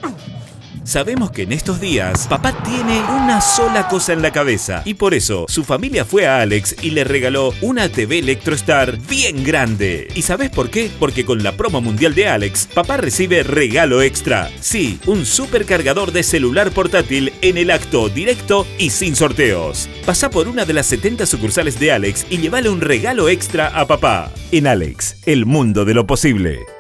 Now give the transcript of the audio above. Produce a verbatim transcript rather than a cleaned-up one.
Sabemos que en estos días, papá tiene una sola cosa en la cabeza y por eso su familia fue a Alex y le regaló una T V Electrostar bien grande. ¿Y sabes por qué? Porque con la promo mundial de Alex, papá recibe regalo extra. Sí, un supercargador de celular portátil en el acto directo y sin sorteos. Pasá por una de las setenta sucursales de Alex y llévale un regalo extra a papá. En Alex, el mundo de lo posible.